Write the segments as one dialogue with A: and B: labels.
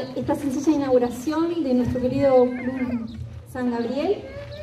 A: Esta sencilla inauguración de nuestro querido Club San Gabriel.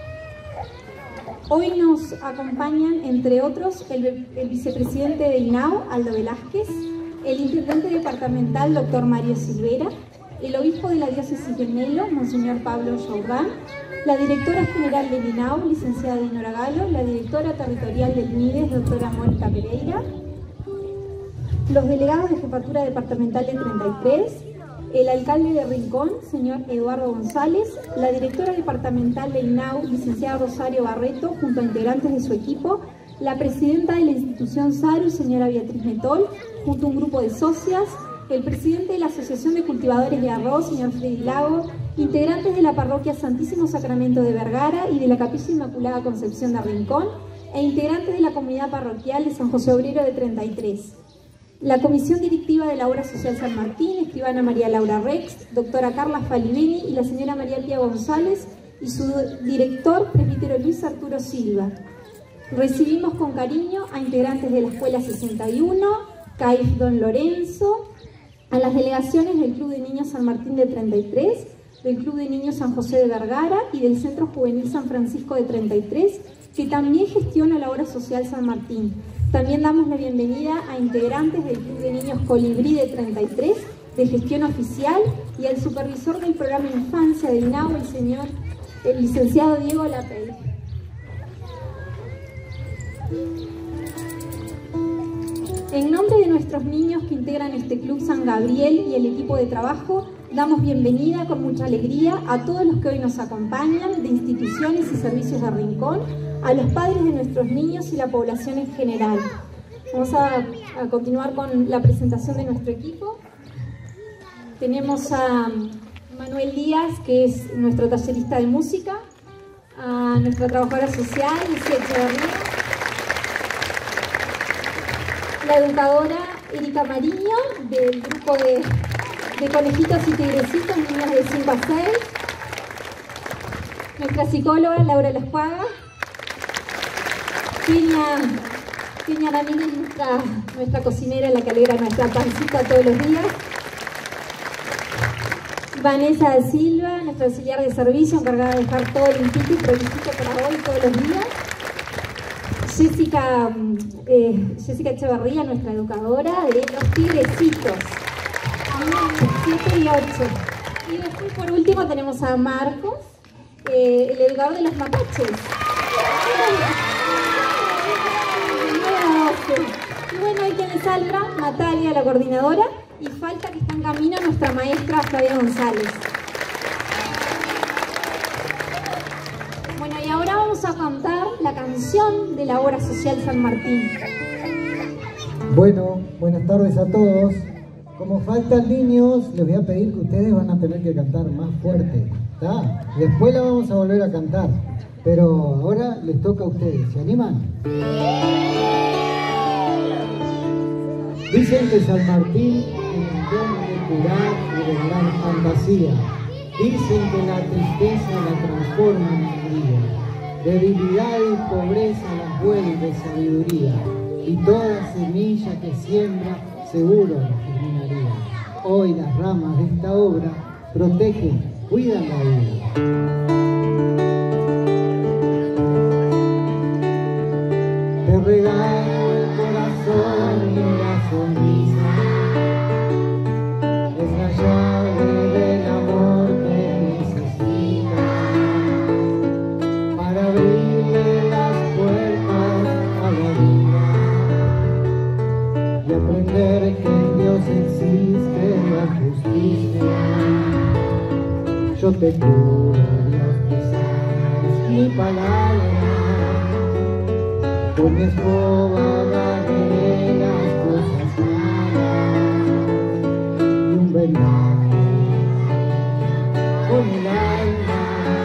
A: Hoy nos acompañan, entre otros, el vicepresidente de INAO, Aldo Velázquez, el intendente departamental, doctor Mario Silvera, el obispo de la diócesis de Melo, monseñor Pablo Jordán, la directora general del INAO, licenciada Dinora Galo, la directora territorial del MIDES, doctora Mónica Pereira, los delegados de Jefatura Departamental de 33, el alcalde de Rincón, señor Eduardo González, la directora departamental de INAO, licenciada Rosario Barreto, junto a integrantes de su equipo, la presidenta de la institución SARU, señora Beatriz Metol, junto a un grupo de socias, el presidente de la Asociación de Cultivadores de Arroz, señor Freddy Lago, integrantes de la parroquia Santísimo Sacramento de Vergara y de la Capilla Inmaculada Concepción de Rincón, e integrantes de la comunidad parroquial de San José Obrero de 33. La Comisión Directiva de la Obra Social San Martín, escribana María Laura Rex, doctora Carla Falibeni y la señora María Pía González y su director, presbítero Luis Arturo Silva. Recibimos con cariño a integrantes de la Escuela 61, CAIF Don Lorenzo, a las delegaciones del Club de Niños San Martín de 33, del Club de Niños San José de Vergara y del Centro Juvenil San Francisco de 33, que también gestiona la Obra Social San Martín. También damos la bienvenida a integrantes del Club de Niños Colibrí de 33, de gestión oficial, y al supervisor del programa Infancia de INAO, el licenciado Diego Lapey. En nombre de nuestros niños que integran este Club San Gabriel y el equipo de trabajo, damos bienvenida con mucha alegría a todos los que hoy nos acompañan de instituciones y servicios de Rincón, a los padres de nuestros niños y la población en general. Vamos a continuar con la presentación de nuestro equipo. Tenemos a Manuel Díaz, que es nuestro tallerista de música, a nuestra trabajadora social, Lucía Echeverría, la educadora Erika Mariño, del grupo de conejitos y tigrecitos, niñas de 5 a 6, nuestra psicóloga Laura Lascuaga, Peña Ramírez, nuestra cocinera, la que alegra nuestra pancita todos los días, Vanessa da Silva, nuestra auxiliar de servicio, encargada de dejar todo limpito y prolijito para hoy todos los días, Jessica Echeverría, nuestra educadora de los tigrecitos, 7 y 8. Y después, por último, tenemos a Marcos, el educador de los mapaches. Y bueno, hay quien les salga, Natalia, la coordinadora, y falta que está en camino nuestra maestra Flavia González. Bueno, y ahora vamos a cantar la canción de la Obra Social San Martín.
B: Bueno, buenas tardes a todos. Como faltan niños, les voy a pedir que ustedes van a tener que cantar más fuerte, ¿está? Después la vamos a volver a cantar, pero ahora les toca a ustedes. ¿Se animan? Dicen que San Martín es un don de curar y de gran fantasía. Dicen que la tristeza la transforma en alegría. Debilidad y pobreza las vuelve sabiduría. Y toda semilla que siembra seguro germinaría. Hoy las ramas de esta obra protegen, cuidan la vida. Te regalo el corazón y la sonrisa, es la llave del amor que necesita para abrirle las puertas a la vida y aprender que en Dios existe la justicia. Yo te juro, Dios, que sabes mi palabra. Con mi escoba agarré las cosas malas y un vendaje con el alma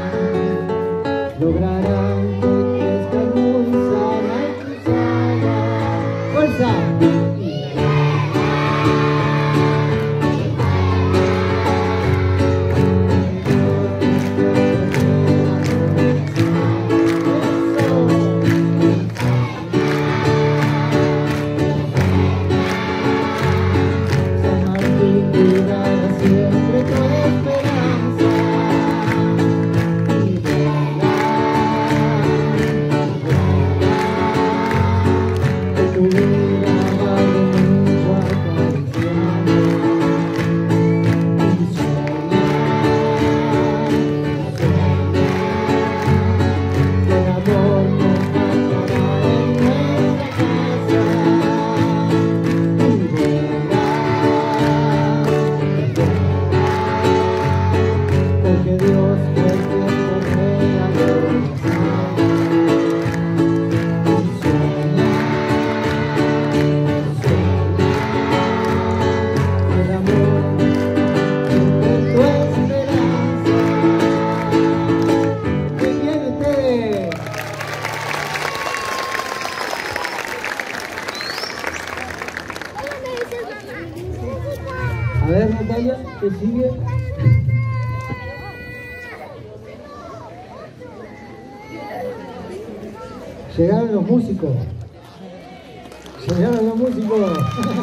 B: lograrán que crezcan muy sana y sana. ¡Fuerza! Siempre Llegaron los músicos. Llegaron los músicos.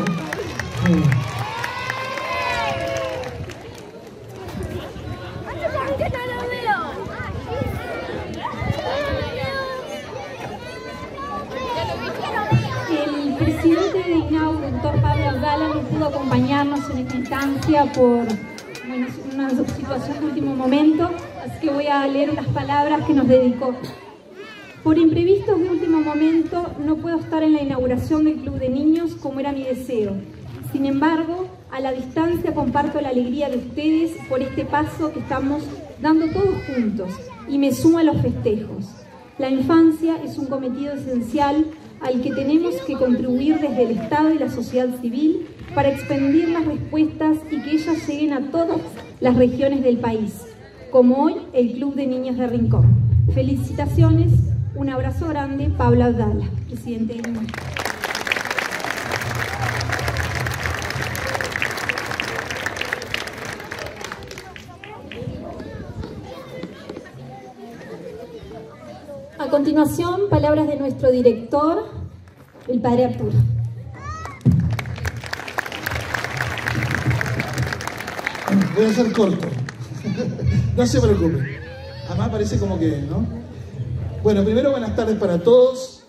A: El presidente de INAU, doctor Pablo Abdala, no pudo acompañarnos en esta instancia por una situación de último momento, así que voy a leer unas palabras que nos dedicó. Por imprevistos de último momento, no puedo estar en la inauguración del Club de Niños como era mi deseo. Sin embargo, a la distancia comparto la alegría de ustedes por este paso que estamos dando todos juntos y me sumo a los festejos. La infancia es un cometido esencial al que tenemos que contribuir desde el Estado y la sociedad civil para expandir las respuestas y que ellas lleguen a todas las regiones del país, como hoy el Club de Niños de Rincón. Felicitaciones, un abrazo grande, Pablo Abdala, presidente de INAU. A continuación, palabras de nuestro director, el padre Arturo.
C: Voy a ser corto. No se preocupen. Además parece como que, ¿no? Bueno, primero buenas tardes para todos,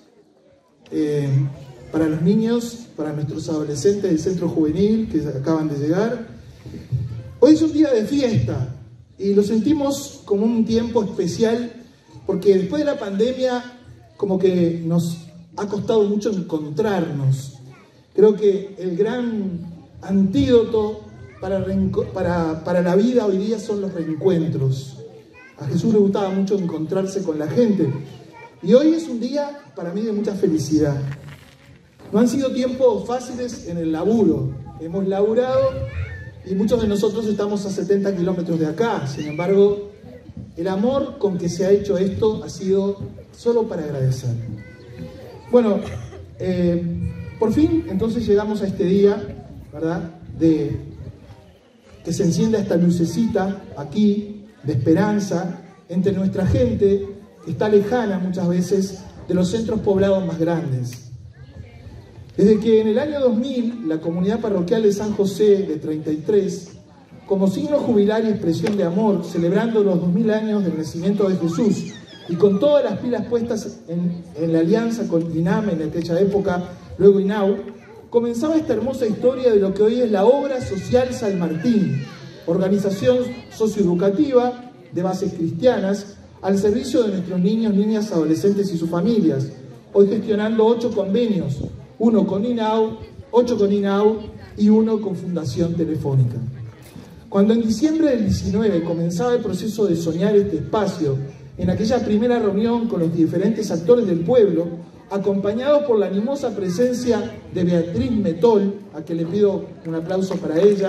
C: para los niños, para nuestros adolescentes del centro juvenil que acaban de llegar. Hoy es un día de fiesta y lo sentimos como un tiempo especial porque después de la pandemia como que nos ha costado mucho encontrarnos. Creo que el gran antídoto para la vida hoy día son los reencuentros. A Jesús le gustaba mucho encontrarse con la gente. Y hoy es un día para mí de mucha felicidad. No han sido tiempos fáciles en el laburo. Hemos laburado y muchos de nosotros estamos a 70 kilómetros de acá. Sin embargo, el amor con que se ha hecho esto ha sido solo para agradecer. Bueno, por fin entonces llegamos a este día, ¿verdad? Que se encienda esta lucecita aquí de esperanza entre nuestra gente que está lejana muchas veces de los centros poblados más grandes. Desde que en el año 2000 la comunidad parroquial de San José de 33, como signo jubilar y expresión de amor, celebrando los 2000 años del nacimiento de Jesús y con todas las pilas puestas en la alianza con INAM en aquella época, luego INAU, comenzaba esta hermosa historia de lo que hoy es la Obra Social San Martín, organización socioeducativa de bases cristianas al servicio de nuestros niños, niñas, adolescentes y sus familias, hoy gestionando 8 convenios, 1 con INAU, 8 con INAU y 1 con Fundación Telefónica. Cuando en diciembre del 19 comenzaba el proceso de soñar este espacio, en aquella primera reunión con los diferentes actores del pueblo, acompañados por la animosa presencia de Beatriz Metol, a quien le pido un aplauso para ella,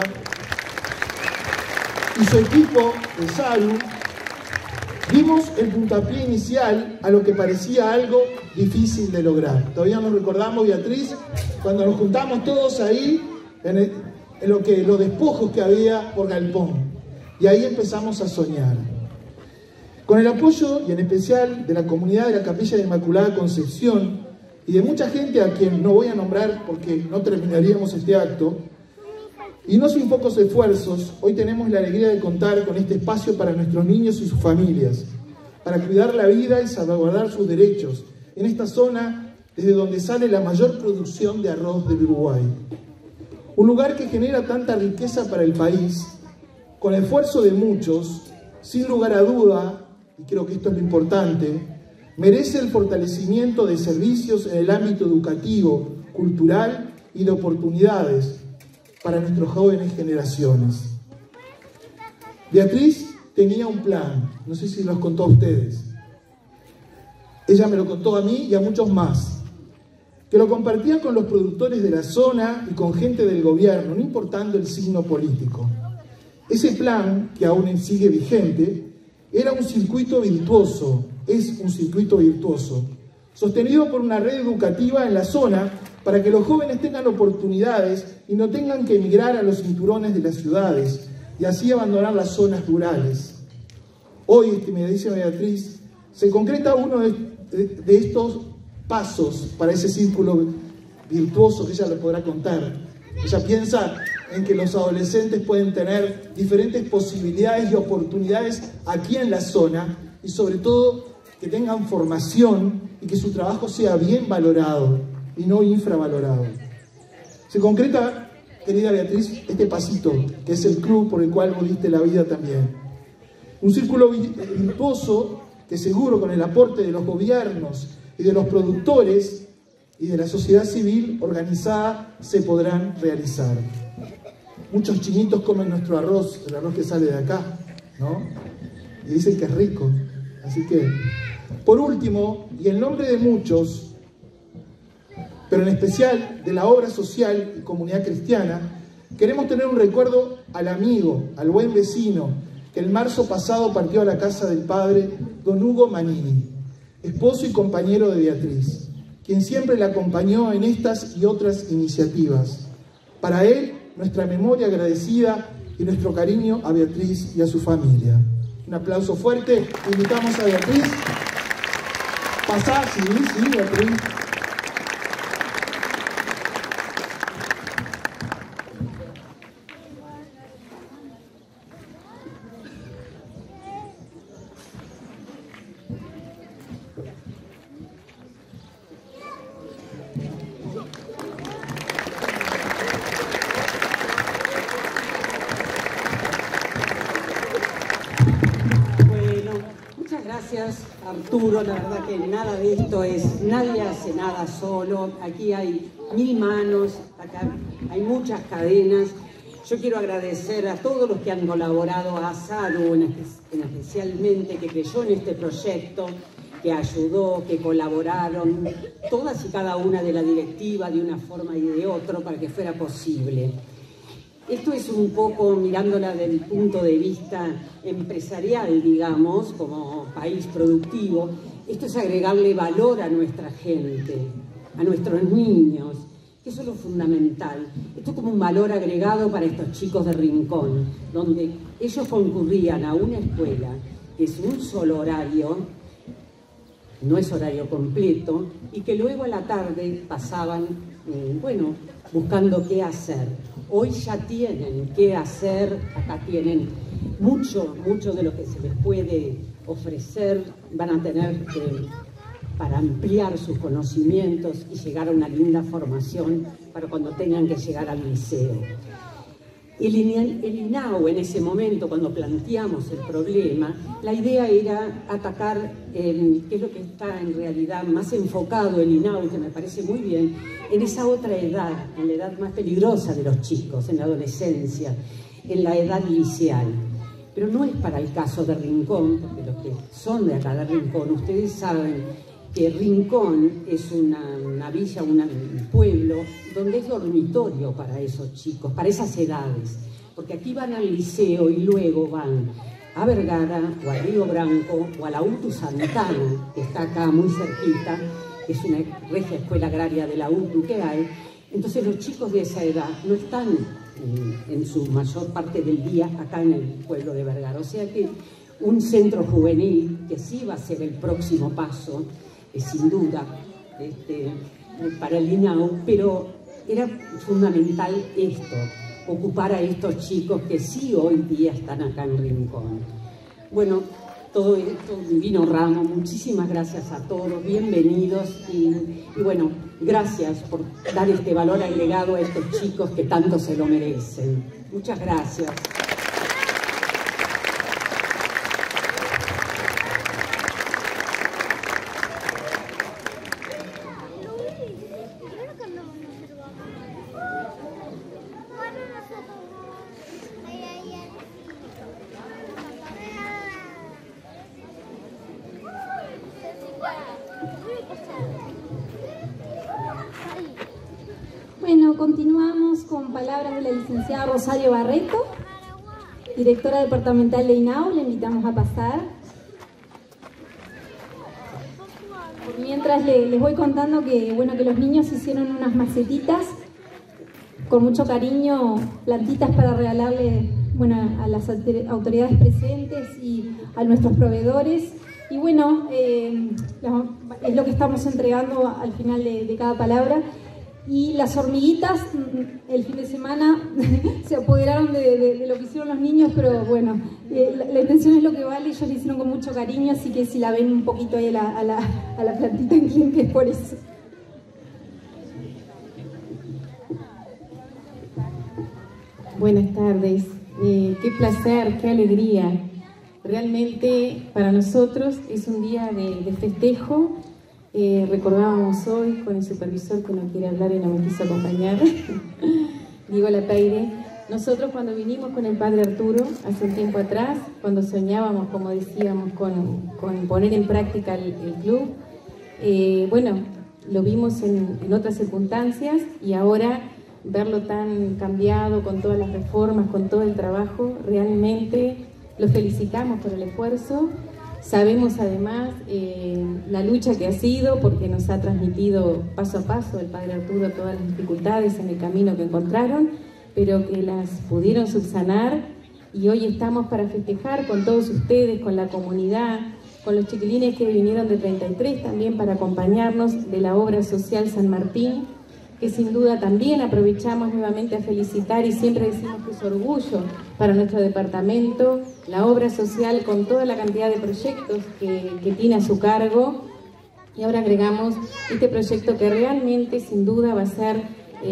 C: y su equipo de Saru, dimos el puntapié inicial a lo que parecía algo difícil de lograr. Todavía nos recordamos, Beatriz, cuando nos juntamos todos ahí, en los despojos que había por Galpón. Y ahí empezamos a soñar. Con el apoyo, y en especial, de la comunidad de la Capilla de Inmaculada Concepción y de mucha gente a quien no voy a nombrar porque no terminaríamos este acto, y no sin pocos esfuerzos, hoy tenemos la alegría de contar con este espacio para nuestros niños y sus familias, para cuidar la vida y salvaguardar sus derechos, en esta zona desde donde sale la mayor producción de arroz del Uruguay. Un lugar que genera tanta riqueza para el país, con esfuerzo de muchos, sin lugar a duda, y creo que esto es lo importante, merece el fortalecimiento de servicios en el ámbito educativo, cultural y de oportunidades para nuestras jóvenes generaciones. Beatriz tenía un plan, no sé si los contó a ustedes. Ella me lo contó a mí y a muchos más, que lo compartía con los productores de la zona y con gente del gobierno, no importando el signo político. Ese plan, que aún sigue vigente, era un circuito virtuoso, es un circuito virtuoso, sostenido por una red educativa en la zona para que los jóvenes tengan oportunidades y no tengan que emigrar a los cinturones de las ciudades y así abandonar las zonas rurales. Hoy, que me dice Beatriz, se concreta uno de estos pasos para ese círculo virtuoso que ella lo podrá contar. Ella piensa en que los adolescentes pueden tener diferentes posibilidades y oportunidades aquí en la zona y sobre todo que tengan formación y que su trabajo sea bien valorado y no infravalorado. Se concreta, querida Beatriz, este pasito, que es el club por el cual vos diste la vida también. Un círculo virtuoso que seguro con el aporte de los gobiernos y de los productores y de la sociedad civil organizada se podrán realizar. Muchos chinitos comen nuestro arroz, el arroz que sale de acá, ¿no? Y dicen que es rico. Así que, por último, y en nombre de muchos, pero en especial de la obra social y comunidad cristiana, queremos tener un recuerdo al amigo, al buen vecino, que el marzo pasado partió a la casa del padre don Hugo Manini, esposo y compañero de Beatriz, quien siempre la acompañó en estas y otras iniciativas. Para él, nuestra memoria agradecida y nuestro cariño a Beatriz y a su familia. Un aplauso fuerte. Invitamos a Beatriz. Pasá, sí, Beatriz.
D: Arturo, la verdad que nada de esto nadie hace nada solo, aquí hay 1000 manos, acá hay muchas cadenas. Yo quiero agradecer a todos los que han colaborado, a Saru especialmente, que creyó en este proyecto, que ayudó, que colaboraron, todas y cada una de la directiva de una forma y de otra para que fuera posible. Esto es un poco mirándola desde el punto de vista empresarial, digamos, como país productivo. Esto es agregarle valor a nuestra gente, a nuestros niños, que eso es lo fundamental. Esto es como un valor agregado para estos chicos de Rincón, donde ellos concurrían a una escuela que es un solo horario, no es horario completo, y que luego a la tarde pasaban, buscando qué hacer. Hoy ya tienen qué hacer, acá tienen mucho de lo que se les puede ofrecer, van a tener para ampliar sus conocimientos y llegar a una linda formación para cuando tengan que llegar al liceo. El INAU en ese momento, cuando planteamos el problema, la idea era atacar, que es lo que está en realidad más enfocado el INAU, que me parece muy bien, en esa otra edad, en la edad más peligrosa de los chicos, en la adolescencia, en la edad liceal. Pero no es para el caso de Rincón, porque los que son de acá de Rincón, ustedes saben que Rincón es una villa, un pueblo, donde es dormitorio para esos chicos, para esas edades. Porque aquí van al liceo y luego van a Vergara, o a Río Branco, o a la UTU Santana, que está acá muy cerquita, que es una regia escuela agraria de la UTU que hay. Entonces los chicos de esa edad no están en su mayor parte del día acá en el pueblo de Vergara. O sea que un centro juvenil, que sí va a ser el próximo paso, sin duda, para el INAU, pero era fundamental esto, ocupar a estos chicos que sí hoy día están acá en Rincón. Bueno, todo esto, Divino Ramo, muchísimas gracias a todos, bienvenidos y bueno, gracias por dar este valor agregado a estos chicos que tanto se lo merecen. Muchas gracias.
A: Bueno, continuamos con palabras de la licenciada Rosario Barreto, directora departamental de INAU. Le invitamos a pasar. Mientras les voy contando que, que los niños hicieron unas macetitas con mucho cariño, plantitas para regalarle a las autoridades presentes y a nuestros proveedores. Y bueno, es lo que estamos entregando al final de cada palabra. Y las hormiguitas el fin de semana se apoderaron de lo que hicieron los niños, pero bueno, la intención es lo que vale. Ellos lo hicieron con mucho cariño, así que si la ven un poquito ahí a la plantita en cliente es por eso.
E: Buenas tardes, qué placer, qué alegría. Realmente para nosotros es un día de festejo. Recordábamos hoy con el supervisor que no quiere hablar y no me quiso acompañar, Diego Lapeire. Nosotros cuando vinimos con el padre Arturo hace un tiempo atrás, cuando soñábamos, como decíamos, con poner en práctica el club, bueno, lo vimos en otras circunstancias y ahora verlo tan cambiado con todas las reformas, con todo el trabajo, realmente lo felicitamos por el esfuerzo. Sabemos además la lucha que ha sido, porque nos ha transmitido paso a paso el padre Arturo todas las dificultades en el camino que encontraron, pero que las pudieron subsanar y hoy estamos para festejar con todos ustedes, con la comunidad, con los chiquilines que vinieron de 33 también para acompañarnos de la obra social San Martín, que sin duda también aprovechamos nuevamente a felicitar y siempre decimos que es orgullo para nuestro departamento, la obra social con toda la cantidad de proyectos que tiene a su cargo. Y ahora agregamos este proyecto que realmente sin duda va a ser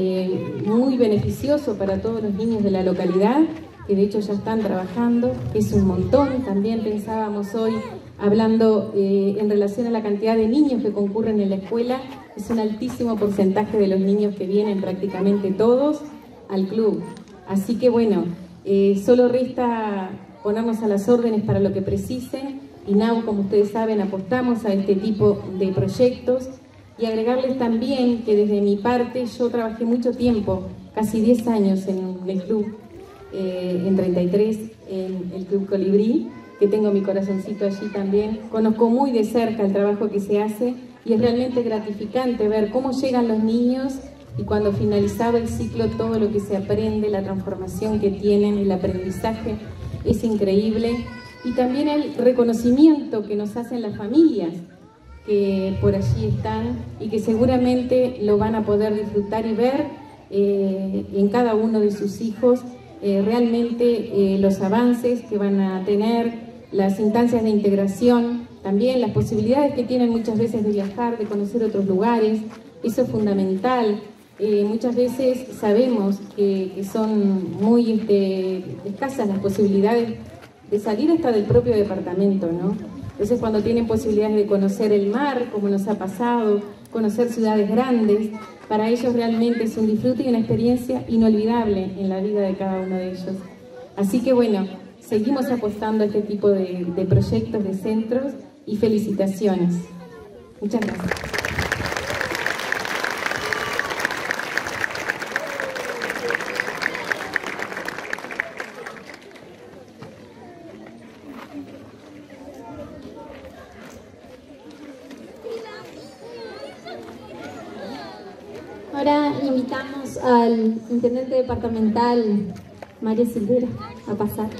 E: muy beneficioso para todos los niños de la localidad, que de hecho ya están trabajando, que es un montón. También pensábamos hoy, hablando en relación a la cantidad de niños que concurren en la escuela, es un altísimo porcentaje de los niños que vienen, prácticamente todos, al club. Así que bueno, solo resta ponernos a las órdenes para lo que precisen. INAU, como ustedes saben, apostamos a este tipo de proyectos y agregarles también que desde mi parte yo trabajé mucho tiempo, casi 10 años en el club, en 33, en el Club Colibrí, que tengo mi corazoncito allí también. Conozco muy de cerca el trabajo que se hace y es realmente gratificante ver cómo llegan los niños y cuando finalizado el ciclo todo lo que se aprende, la transformación que tienen, el aprendizaje es increíble. Y también el reconocimiento que nos hacen las familias que por allí están y que seguramente lo van a poder disfrutar y ver en cada uno de sus hijos, realmente los avances que van a tener, las instancias de integración, también las posibilidades que tienen muchas veces de viajar, de conocer otros lugares. Eso es fundamental. Muchas veces sabemos que son muy escasas las posibilidades de salir hasta del propio departamento, ¿no? Entonces cuando tienen posibilidades de conocer el mar, como nos ha pasado, conocer ciudades grandes, para ellos realmente es un disfrute y una experiencia inolvidable en la vida de cada uno de ellos. Así que bueno, seguimos apostando a este tipo de proyectos, de centros, y felicitaciones. Muchas gracias.
A: Ahora invitamos al intendente departamental, Mario Silvera, a pasar.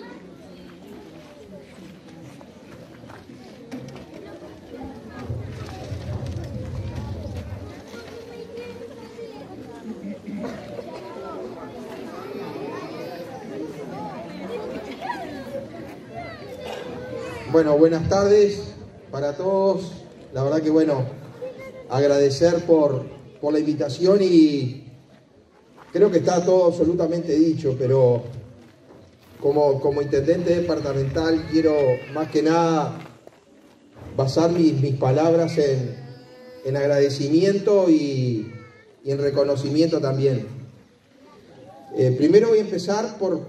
F: Bueno, buenas tardes para todos. La verdad que bueno, agradecer por la invitación y creo que está todo absolutamente dicho, pero como intendente departamental quiero más que nada basar mis palabras en agradecimiento y en reconocimiento también. Primero voy a empezar por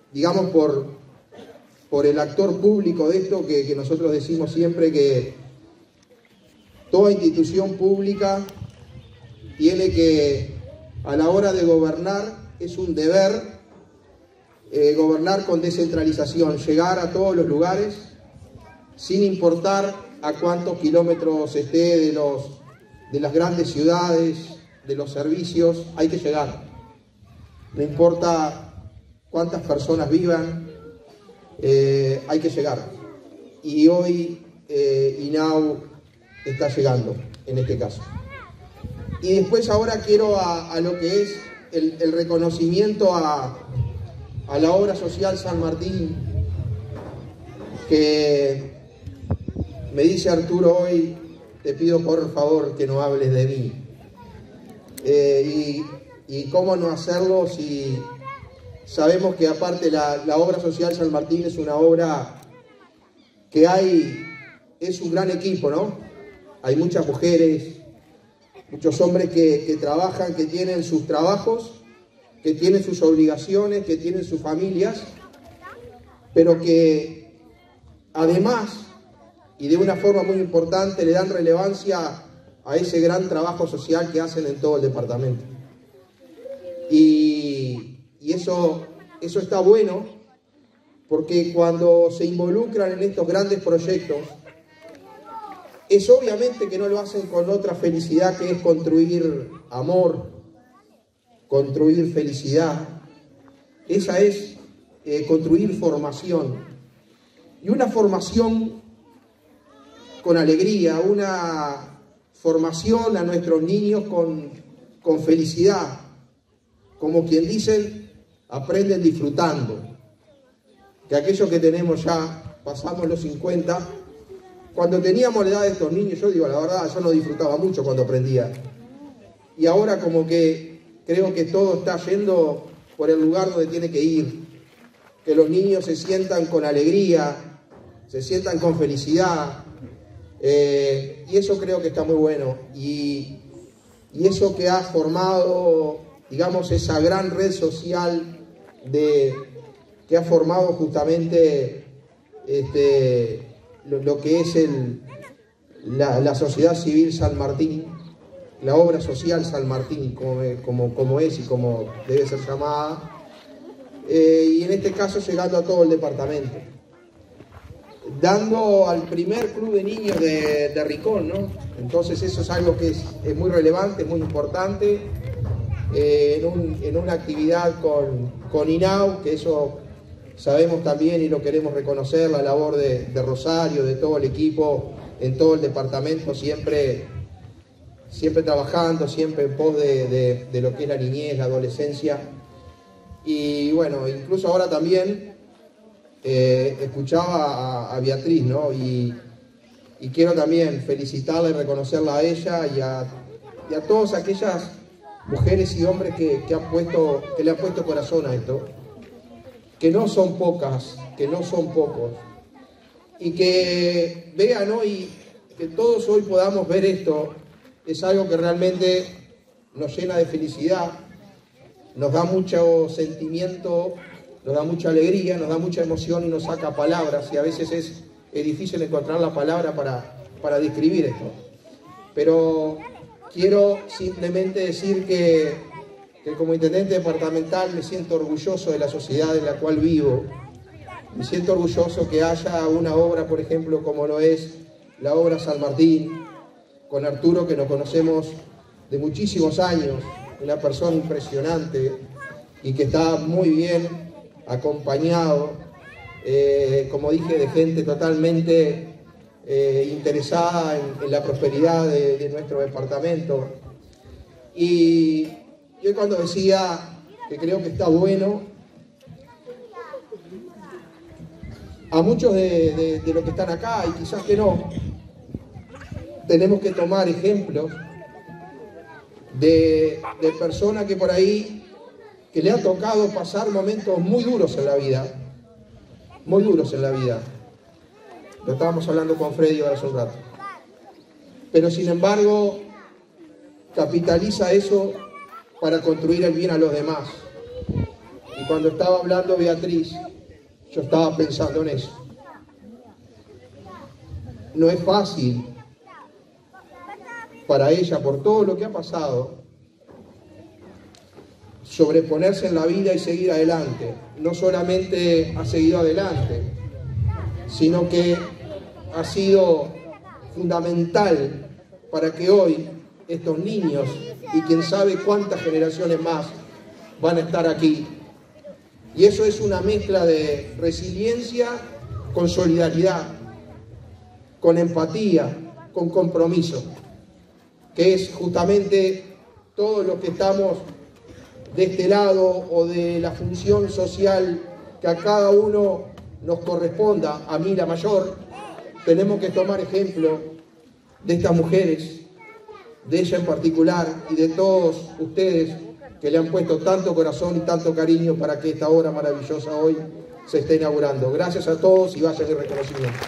F: el actor público de esto, que nosotros decimos siempre que toda institución pública tiene que, a la hora de gobernar, es un deber gobernar con descentralización, llegar a todos los lugares, sin importar a cuántos kilómetros esté de las grandes ciudades, de los servicios, hay que llegar. No importa cuántas personas vivan, hay que llegar. Y hoy INAU está llegando, en este caso. Y después ahora quiero a lo que es el reconocimiento a la obra social San Martín, que me dice Arturo hoy, te pido por favor que no hables de mí. Y cómo no hacerlo si sabemos que aparte la obra social San Martín es una obra que es un gran equipo, ¿no? Hay muchas mujeres, muchos hombres que trabajan, que tienen sus trabajos, que tienen sus obligaciones, que tienen sus familias, pero que además, y de una forma muy importante, le dan relevancia a ese gran trabajo social que hacen en todo el departamento. Y eso está bueno, porque cuando se involucran en estos grandes proyectos, es obviamente que no lo hacen con otra felicidad que es construir amor, construir felicidad. Esa es construir formación. Y una formación con alegría, una formación a nuestros niños con felicidad. Como quien dicen, aprenden disfrutando. Que aquellos que tenemos ya, pasamos los 50, cuando teníamos la edad de estos niños, yo digo la verdad, yo no disfrutaba mucho cuando aprendía. Y ahora como que creo que todo está yendo por el lugar donde tiene que ir. Que los niños se sientan con alegría, se sientan con felicidad. Y eso creo que está muy bueno. Y eso que ha formado, digamos, esa gran red social que ha formado justamente lo que es la sociedad civil San Martín, la obra social San Martín, como es y como debe ser llamada, y en este caso llegando a todo el departamento, dando al primer club de niños de Ricón, ¿no? Entonces eso es algo que es muy relevante, muy importante, en una actividad con INAU, que eso sabemos también y lo queremos reconocer, la labor de Rosario, de todo el equipo, en todo el departamento, siempre trabajando, siempre en pos de lo que es la niñez, la adolescencia. Y bueno, incluso ahora también escuchaba a Beatriz, ¿no? Y quiero también felicitarla y reconocerla a ella y a todas aquellas mujeres y hombres que le han puesto corazón a esto, que no son pocas, que no son pocos, y que vean hoy, que todos hoy podamos ver esto, es algo que realmente nos llena de felicidad, nos da mucho sentimiento, nos da mucha alegría, nos da mucha emoción y nos saca palabras, y a veces es difícil encontrar la palabra para describir esto. Pero quiero simplemente decir que como intendente departamental me siento orgulloso de la sociedad en la cual vivo. Me siento orgulloso que haya una obra, por ejemplo, como lo es la obra San Martín, con Arturo, que nos conocemos de muchísimos años, una persona impresionante y que está muy bien acompañado, como dije, de gente totalmente interesada en la prosperidad de nuestro departamento. Y yo cuando decía que creo que está bueno, a muchos de los que están acá, y quizás que no, tenemos que tomar ejemplos de personas que por ahí, que le ha tocado pasar momentos muy duros en la vida, muy duros en la vida. Lo estábamos hablando con Freddy ahora hace un rato. Pero sin embargo, capitaliza eso para construir el bien a los demás. Y cuando estaba hablando Beatriz, yo estaba pensando en eso. No es fácil para ella, por todo lo que ha pasado, sobreponerse en la vida y seguir adelante. No solamente ha seguido adelante, sino que ha sido fundamental para que hoy estos niños y quién sabe cuántas generaciones más van a estar aquí. Y eso es una mezcla de resiliencia con solidaridad con empatía, con compromiso, que es justamente todo lo que estamos de este lado o de la función social que a cada uno nos corresponda. A mí, la mayor, tenemos que tomar ejemplo de estas mujeres, de ella en particular y de todos ustedes que le han puesto tanto corazón y tanto cariño para que esta obra maravillosa hoy se esté inaugurando. Gracias a todos y vaya de reconocimiento.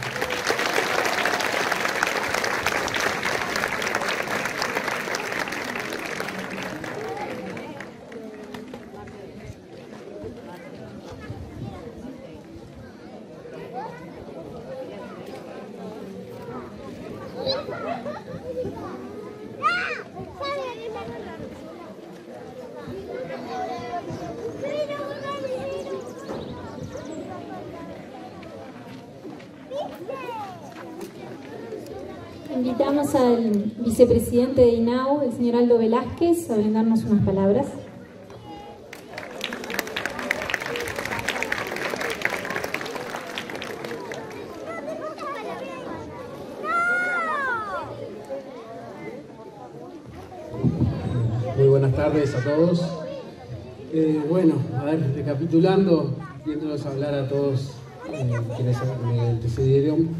A: Invitamos al vicepresidente de INAU, el señor Aldo Velázquez, a brindarnos unas palabras.
G: Muy buenas tardes a todos. Bueno, a ver, recapitulando, viéndolos hablar a todos quienes me antecedieron,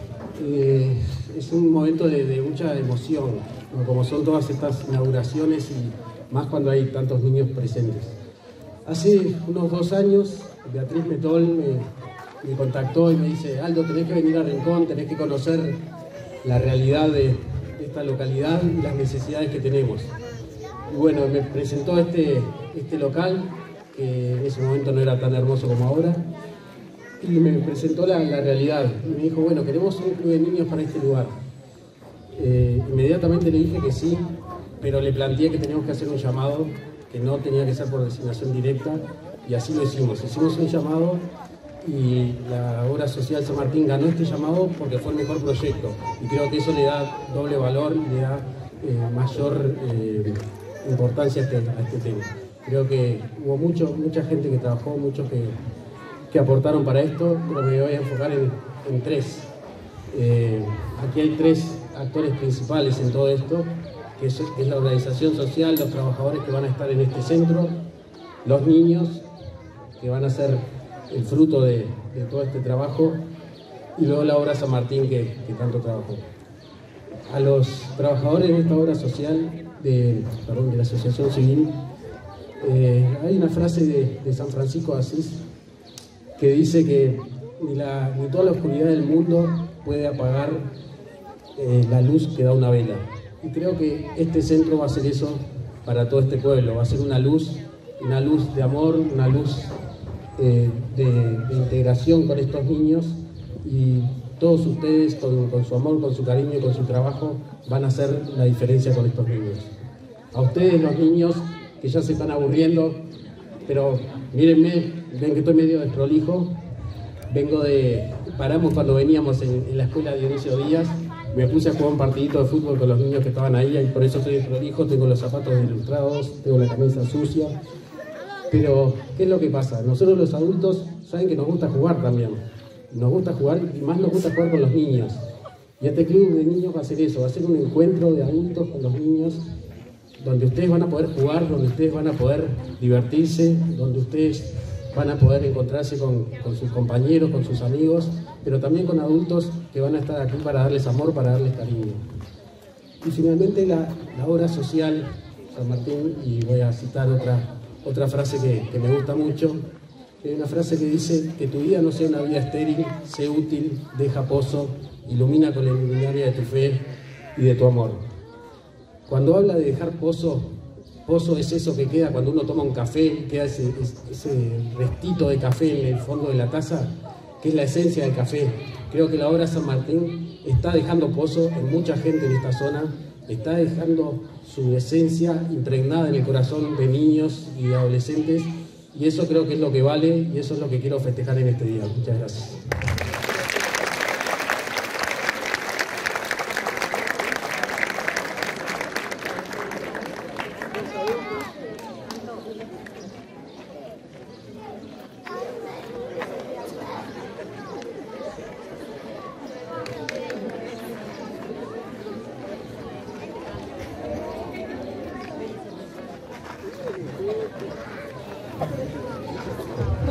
G: es un momento de mucha emoción, ¿no? Como son todas estas inauguraciones y más cuando hay tantos niños presentes. Hace unos 2 años, Beatriz Metol me contactó y me dice: Aldo, tenés que venir a Rincón, tenés que conocer la realidad de esta localidad y las necesidades que tenemos. Y bueno, me presentó este local, que en ese momento no era tan hermoso como ahora, y me presentó la realidad. Y me dijo: bueno, queremos un club de niños para este lugar. Inmediatamente le dije que sí, pero le planteé que teníamos que hacer un llamado, que no tenía que ser por designación directa, y así lo hicimos. Hicimos un llamado y la obra social San Martín ganó este llamado porque fue el mejor proyecto. Y creo que eso le da doble valor y le da mayor importancia a este tema. Creo que hubo mucha gente que trabajó, muchos que aportaron para esto, pero me voy a enfocar en 3. Aquí hay 3 actores principales en todo esto, que es la organización social, los trabajadores que van a estar en este centro, los niños que van a ser el fruto de todo este trabajo, y luego la obra San Martín que tanto trabajó. A los trabajadores de esta obra social, de la Asociación Civil, hay una frase de San Francisco de Asís que dice que ni toda la oscuridad del mundo puede apagar la luz que da una vela. Y creo que este centro va a hacer eso para todo este pueblo, va a ser una luz de amor, una luz de integración con estos niños, y todos ustedes con su amor, con su cariño y con su trabajo van a hacer la diferencia con estos niños. A ustedes, los niños, que ya se están aburriendo, pero mírenme, ven que estoy medio desprolijo. Paramos cuando veníamos en la escuela Dionisio Díaz, me puse a jugar un partidito de fútbol con los niños que estaban ahí, y por eso estoy desprolijo, tengo los zapatos ilustrados, tengo la camisa sucia. Pero, ¿qué es lo que pasa? Nosotros los adultos saben que nos gusta jugar también. Nos gusta jugar, y más nos gusta jugar con los niños. Y este club de niños va a hacer eso, va a ser un encuentro de adultos con los niños, donde ustedes van a poder jugar, donde ustedes van a poder divertirse, donde ustedes van a poder encontrarse con sus compañeros, con sus amigos, pero también con adultos que van a estar aquí para darles amor, para darles cariño. Y finalmente la obra social San Martín, y voy a citar otra frase que me gusta mucho, es una frase que dice: que tu vida no sea una vida estéril, sé útil, deja pozo, ilumina con la luminaria de tu fe y de tu amor. Cuando habla de dejar pozo es eso que queda cuando uno toma un café, queda ese restito de café en el fondo de la taza, que es la esencia del café. Creo que la obra San Martín está dejando pozo en mucha gente en esta zona, está dejando su esencia impregnada en el corazón de niños y de adolescentes, y eso creo que es lo que vale, y eso es lo que quiero festejar en este día. Muchas gracias.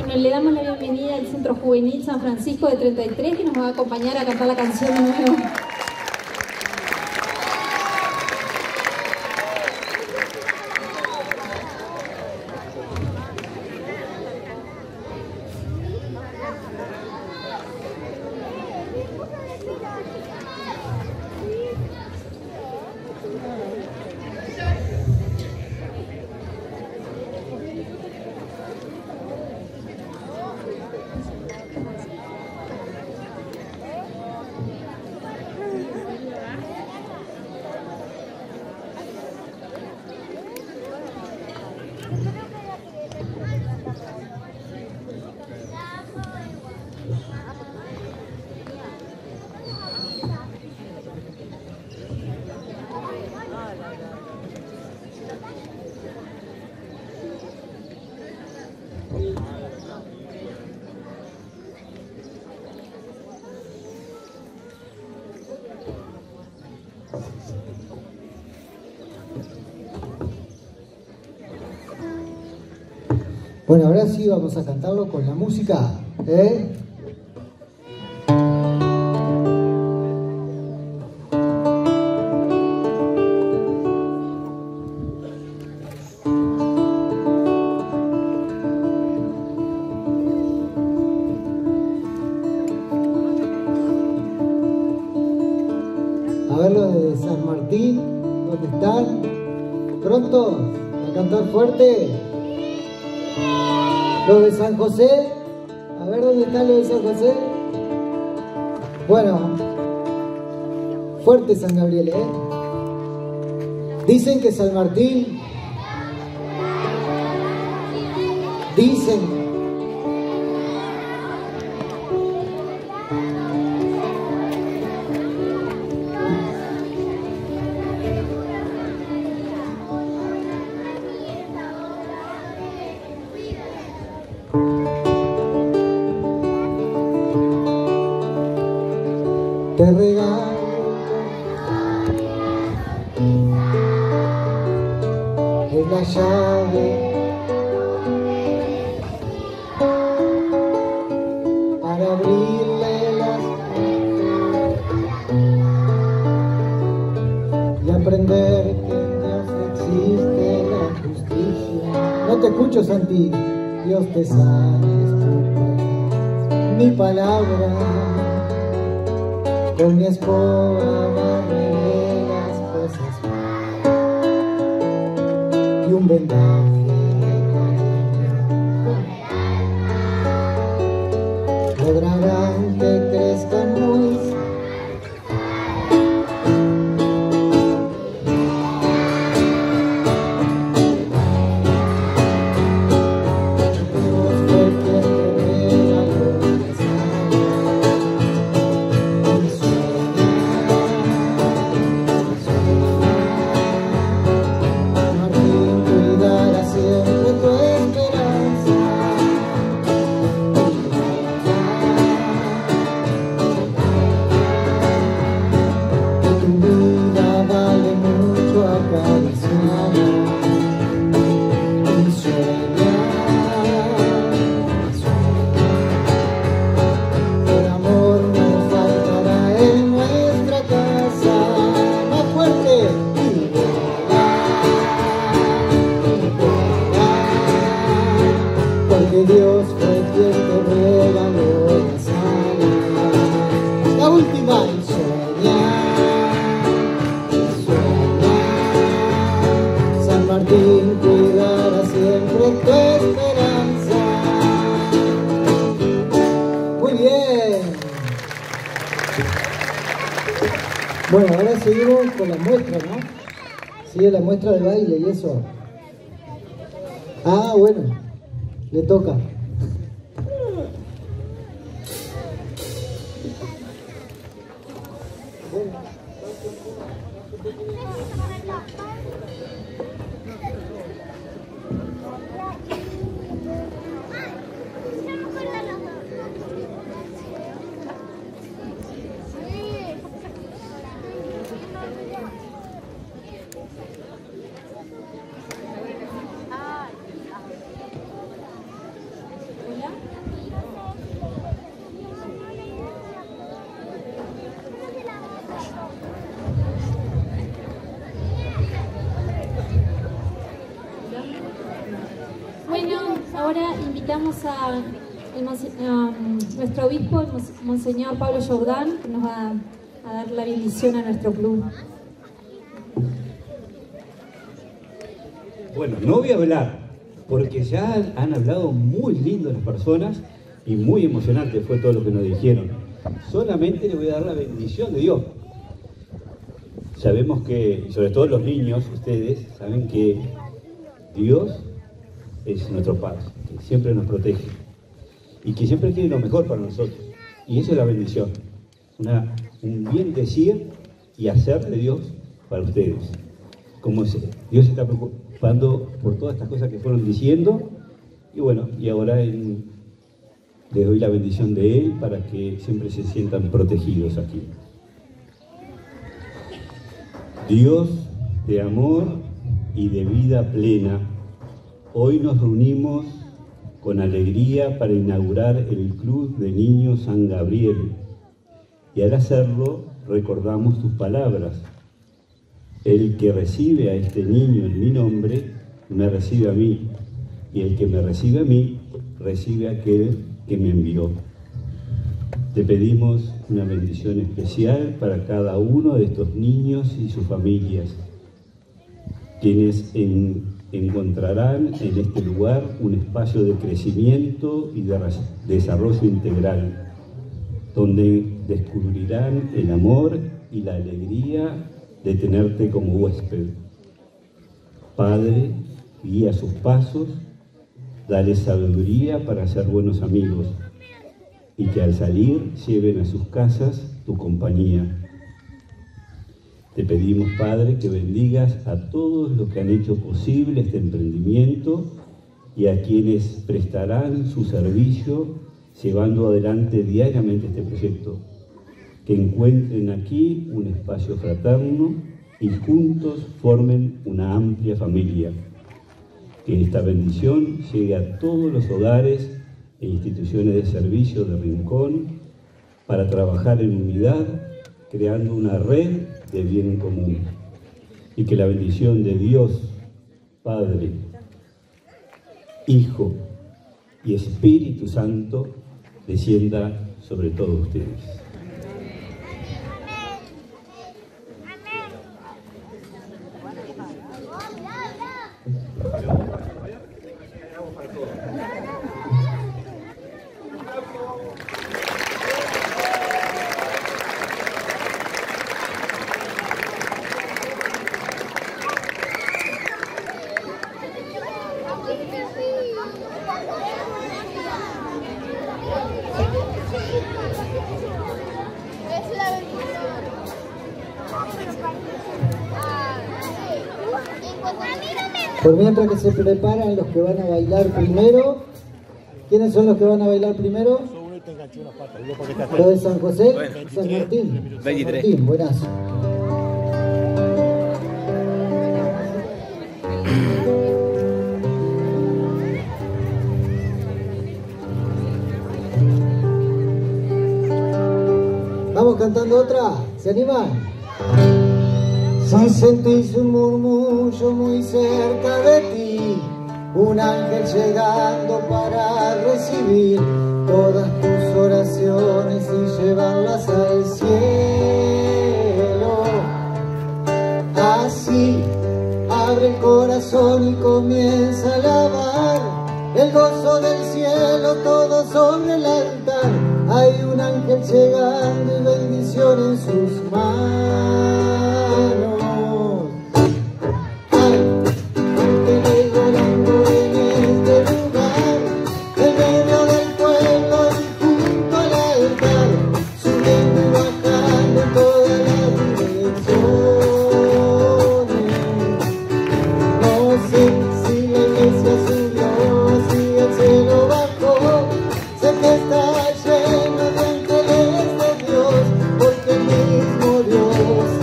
A: Bueno, le damos la bienvenida al Centro Juvenil San Francisco de 33, que nos va a acompañar a cantar la canción de nuevo.
B: Bueno, ahora sí vamos a cantarlo con la música, ¿eh? A ver los de San Martín, ¿dónde están? ¿Prontos? ¿A cantar fuerte? Los de San José, a ver dónde están los de San José. Bueno, fuerte San Gabriel, ¿eh? Dicen que San Martín, dicen te regalo es la llave para abrirle las puertas y aprender que en Dios existe la justicia. No te escucho, Santi. Dios te sane, mi palabra. Con mi escoba barreré las cosas y un vendaje lograrán que crezcan muy. Dios fue quien te regaló la sana. La última. Y soñar, San Martín cuidará siempre tu esperanza. Muy bien. Bueno, ahora seguimos con la muestra, ¿no? Sigue la muestra de baile y eso. Ah, bueno. Le toca.
A: Hola. invitamos a nuestro obispo, el Monseñor Pablo Jordán, que nos va a dar la bendición a nuestro club.
H: Bueno, no voy a hablar, porque ya han hablado muy lindo las personas y muy emocionante fue todo lo que nos dijeron. Solamente le voy a dar la bendición de Dios. Sabemos que, sobre todo los niños, ustedes saben que Dios es nuestro Padre, que siempre nos protege y que siempre quiere lo mejor para nosotros. Y eso es la bendición, un bien decir y hacer de Dios para ustedes. Como Dios se está preocupando por todas estas cosas que fueron diciendo, y bueno, y ahora les doy la bendición de Él para que siempre se sientan protegidos aquí. Dios de amor y de vida plena, hoy nos reunimos con alegría para inaugurar el Club de Niños San Gabriel, y al hacerlo recordamos tus palabras: el que recibe a este niño en mi nombre, me recibe a mí, y el que me recibe a mí, recibe a aquel que me envió. Te pedimos una bendición especial para cada uno de estos niños y sus familias, quienes encontrarán en este lugar un espacio de crecimiento y de desarrollo integral, donde descubrirán el amor y la alegría de tenerte como huésped. Padre, guía sus pasos, dale sabiduría para ser buenos amigos, y que al salir lleven a sus casas tu compañía. Te pedimos, Padre, que bendigas a todos los que han hecho posible este emprendimiento y a quienes prestarán su servicio llevando adelante diariamente este proyecto. Que encuentren aquí un espacio fraterno y juntos formen una amplia familia. Que esta bendición llegue a todos los hogares e instituciones de servicio de Rincón para trabajar en unidad, creando una red de bien común. Y que la bendición de Dios, Padre, Hijo y Espíritu Santo descienda sobre todos ustedes.
B: Por mientras que se preparan los que van a bailar primero. ¿Quiénes son los que van a bailar primero? ¿Lo de San José? San Martín. San Martín, buenazo. Vamos cantando otra. ¿Se animan? Si sentís un murmullo muy cerca de ti, un ángel llegando para recibir todas tus oraciones y llevarlas al cielo. Así abre el corazón y comienza a alabar el gozo del cielo, todo sobre el altar. Hay un ángel llegando y bendición en sus manos. Dios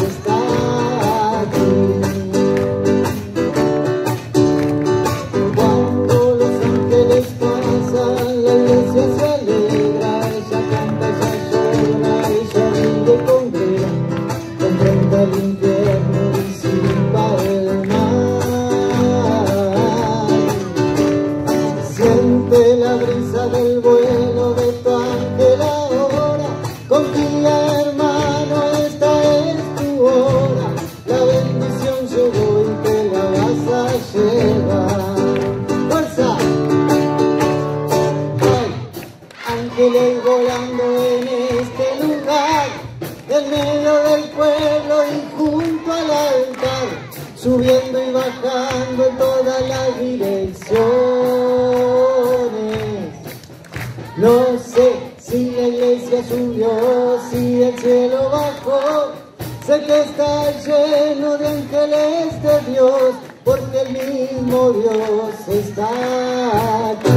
B: subió, sí el cielo bajó. Sé que está lleno de ángeles de Dios, porque el mismo Dios está aquí.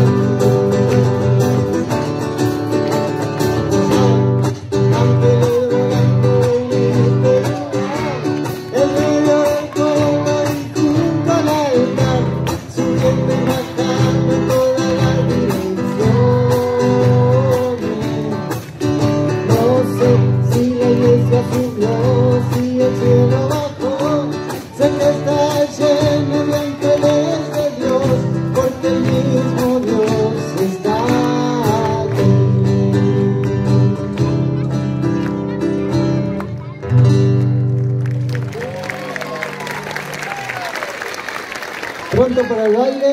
B: Pronto para el baile.